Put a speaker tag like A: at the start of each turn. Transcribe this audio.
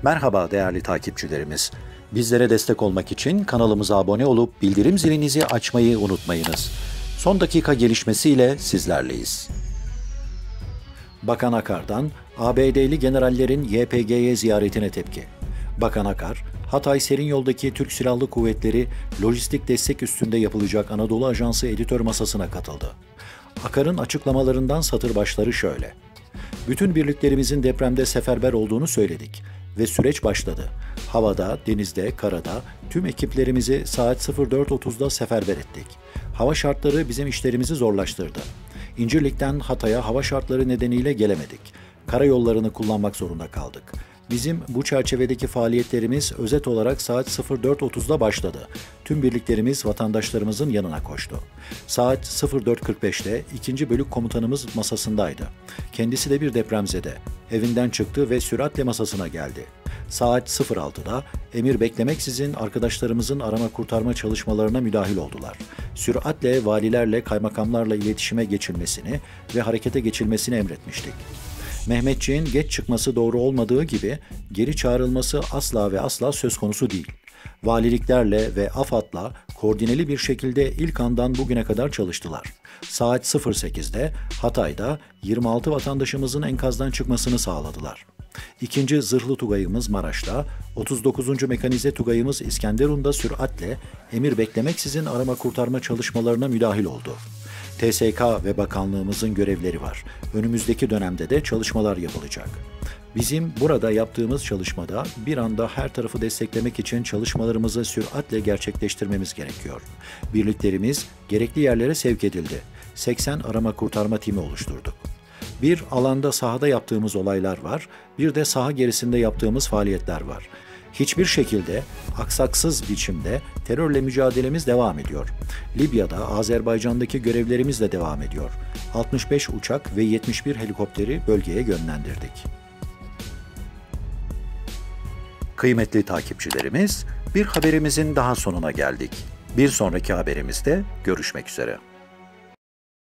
A: Merhaba değerli takipçilerimiz. Bizlere destek olmak için kanalımıza abone olup bildirim zilinizi açmayı unutmayınız. Son dakika gelişmesiyle sizlerleyiz. Bakan Akar'dan ABD'li generallerin YPG'ye ziyaretine tepki. Bakan Akar, Hatay Serinyol'daki Türk Silahlı Kuvvetleri lojistik destek üstünde yapılacak Anadolu Ajansı editör masasına katıldı. Akar'ın açıklamalarından satır başları şöyle: "Bütün birliklerimizin depremde seferber olduğunu söyledik ve süreç başladı. Havada, denizde, karada tüm ekiplerimizi saat 04.30'da seferber ettik. Hava şartları bizim işlerimizi zorlaştırdı. İncirlik'ten Hatay'a hava şartları nedeniyle gelemedik. Karayollarını kullanmak zorunda kaldık. Bizim bu çerçevedeki faaliyetlerimiz özet olarak saat 04.30'da başladı. Tüm birliklerimiz vatandaşlarımızın yanına koştu. Saat 04.45'te 2. Bölük Komutanımız masasındaydı. Kendisi de bir depremzede. Evinden çıktı ve süratle masasına geldi. Saat 06'da emir beklemeksizin arkadaşlarımızın arama kurtarma çalışmalarına müdahil oldular. Süratle valilerle, kaymakamlarla iletişime geçilmesini ve harekete geçilmesini emretmiştik. Mehmetçiğin geç çıkması doğru olmadığı gibi geri çağrılması asla ve asla söz konusu değil. Valiliklerle ve AFAD'la koordineli bir şekilde ilk andan bugüne kadar çalıştılar. Saat 08'de Hatay'da 26 vatandaşımızın enkazdan çıkmasını sağladılar. 2. Zırhlı Tugayımız Maraş'ta, 39. Mekanize Tugayımız İskenderun'da süratle emir beklemeksizin arama kurtarma çalışmalarına müdahil oldu. TSK ve bakanlığımızın görevleri var. Önümüzdeki dönemde de çalışmalar yapılacak. Bizim burada yaptığımız çalışmada bir anda her tarafı desteklemek için çalışmalarımızı süratle gerçekleştirmemiz gerekiyor. Birliklerimiz gerekli yerlere sevk edildi. 80 arama kurtarma timi oluşturduk. Bir alanda sahada yaptığımız olaylar var, bir de saha gerisinde yaptığımız faaliyetler var. Hiçbir şekilde aksaksız biçimde terörle mücadelemiz devam ediyor. Libya'da, Azerbaycan'daki görevlerimiz de devam ediyor. 65 uçak ve 71 helikopteri bölgeye yönlendirdik. Kıymetli takipçilerimiz, bir haberimizin daha sonuna geldik. Bir sonraki haberimizde görüşmek üzere.